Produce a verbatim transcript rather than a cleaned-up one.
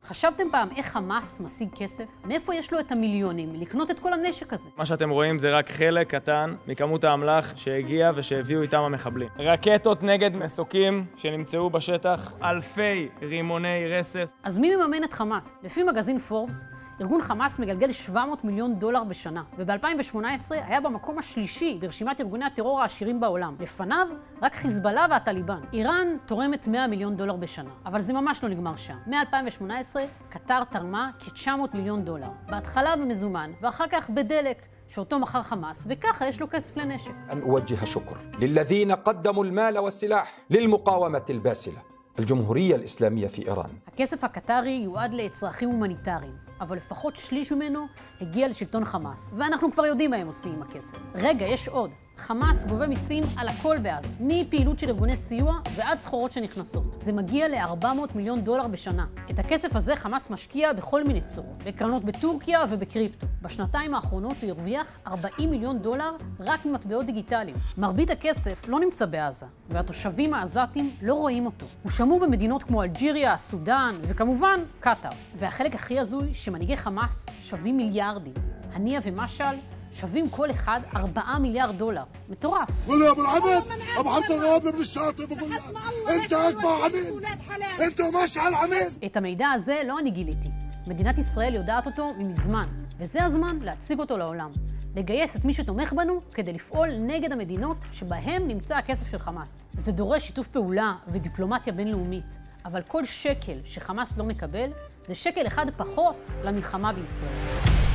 חשבתם פעם איך חמאס משיג כסף? מאיפה יש לו את המיליונים לקנות את כל הנשק הזה? מה שאתם רואים זה רק חלק קטן מכמות האמל"ח שהגיע ושהביאו איתם המחבלים. רקטות נגד מסוקים שנמצאו בשטח, אלפי רימוני רסס. אז מי מממן את חמאס? לפי מגזין פורבס, ארגון חמאס מגלגל שבע מאות מיליון דולר בשנה, וב-אלפיים ושמונה עשרה היה במקום השלישי ברשימת ארגוני הטרור העשירים בעולם. לפניו, רק חיזבאללה והטליבן. איראן תורמת מאה מיליון דולר בשנה, אבל זה ממש לא נגמר שם. מ-אלפיים ושמונה עשרה, קטר תרמה כ-תשע מאות מיליון דולר. בהתחלה במזומן, ואחר כך בדלק, שאותו מכר חמאס, וככה יש לו כסף לנשק. أن أوجه الشكر للذين قدموا المال والسلاح للمقاومة الباسلة الجمهورية الإسلامية في إيران. הכסף הקטרי יועד לצרכים הומניטריים, אבל לפחות שליש ממנו הגיע לשלטון חמאס. ואנחנו כבר יודעים מה הם עושים עם הכסף. רגע, יש עוד. חמאס גובה מיסים על הכל בעזה, מפעילות של ארגוני סיוע ועד סחורות שנכנסות. זה מגיע ל-ארבע מאות מיליון דולר בשנה. את הכסף הזה חמאס משקיע בכל מיני צורות, בקרנות בטורקיה ובקריפטו. בשנתיים האחרונות הוא הרוויח ארבעים מיליון דולר רק ממטבעות דיגיטליים. מרבית הכסף לא נמצא בעזה, והתושבים העזתים לא רואים אותו. הוא שמור במדינות כמו אלג'יריה, סודאן וכמובן קטר. והחלק הכי הזוי שמנהיגי חמאס שווים מיליארדים. הנייה ומשל שווים כל אחד ארבעה מיליארד דולר. מטורף. قول يا ابو العبد ابو حمزه الغابري من الشاطئ بقول انت اكبر عميل انت مشعل عميل. את המידע הזה לא אני גיליתי. מדינת ישראל יודעת אותו ממזמן, וזה הזמן להציג אותו לעולם. לגייס את מי שתומך בנו כדי לפעול נגד המדינות שבהם נמצא הכסף של חמאס. זה דורש שיתוף פעולה ודיפלומטיה בינלאומית, אבל כל שקל שחמאס לא מקבל זה שקל אחד פחות למלחמה בישראל.